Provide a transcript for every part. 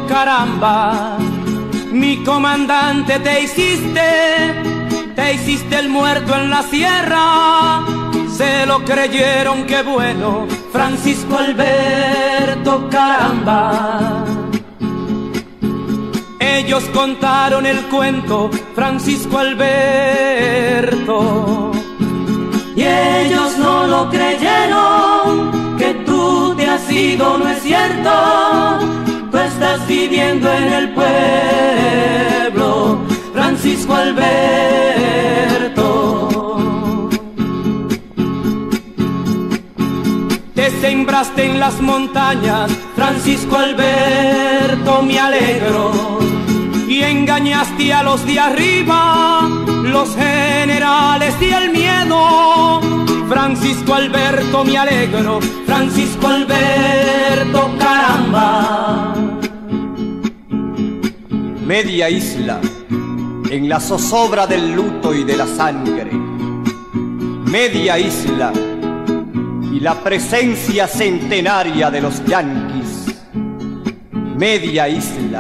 caramba, mi comandante te hiciste el muerto en la sierra. Se lo creyeron, qué bueno, Francisco Alberto, caramba. Ellos contaron el cuento, Francisco Alberto, y ellos no lo creyeron, que tú te has ido, no es cierto. Tú estás viviendo en el pueblo, Francisco Alberto. Te sembraste en las montañas, Francisco Alberto, me alegro. Y engañaste a los de arriba, los generales y el miedo. Francisco Alberto, me alegro, Francisco Alberto, caramba. Media isla, en la zozobra del luto y de la sangre. Media isla, y la presencia centenaria de los yanquis. Media isla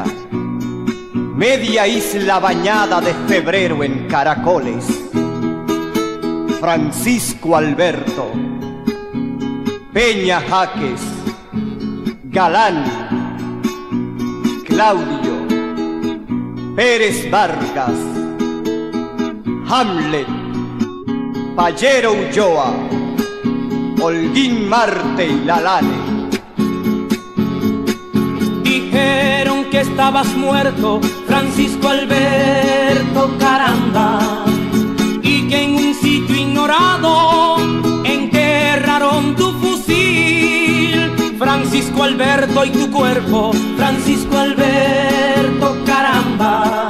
bañada de febrero en caracoles. Francisco Alberto, Peña Jaques, Galán, Claudio, Pérez Vargas, Hamlet, Payero Ulloa, Holguín Marte y Lalane. Dijeron que estabas muerto, Francisco Alberto, caramba, y que en un sitio ignorado enterraron tu fusil. Francisco Alberto, y tu cuerpo, Francisco Alberto, caramba.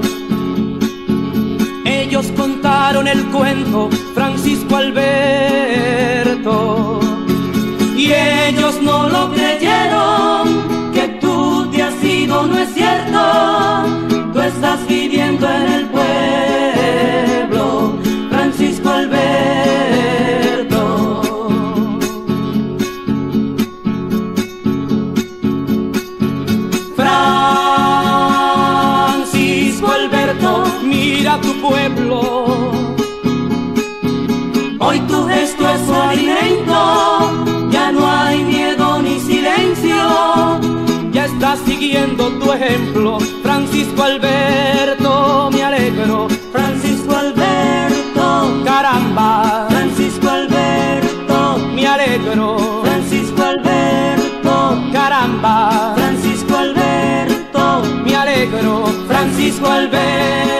Ellos contaron el cuento, Francisco Alberto, y ellos no lo creyeron, que tú te has ido, no es cierto. Tú estás viviendo en el pueblo, Francisco Alberto. Francisco Alberto, mira tu pueblo. Hoy tu gesto es su alimento, ya no hay miedo ni silencio. Ya estás siguiendo tu ejemplo, Francisco Alberto, me alegro. Francisco Alberto, caramba. Francisco Alberto, me alegro. Francisco Alberto, caramba. Francisco Alberto, me alegro. Francisco Alberto.